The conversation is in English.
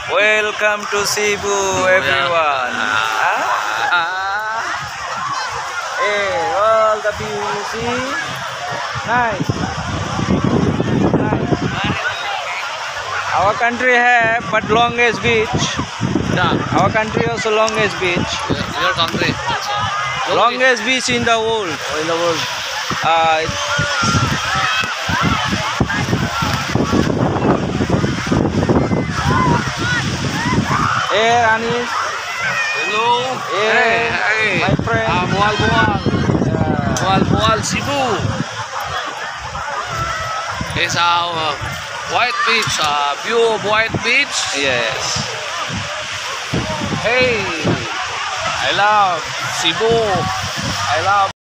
Welcome to Cebu, everyone. Hey, all the views, see? Nice. Nice. Our country have but longest beach. Yeah, Our country also longest beach. your country also. Longest beach in the world. In the world. Uh, Hey, Anis. Hello. Hey, Hey, my friend. moalboal. Moalboal, Cebu. It's our white beach, view of white beach. Yes. Hey, I love Cebu. I love